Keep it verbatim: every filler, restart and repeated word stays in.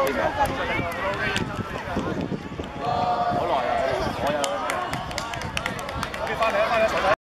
好耐啊，我有。跟翻嚟啊，翻嚟一齊睇。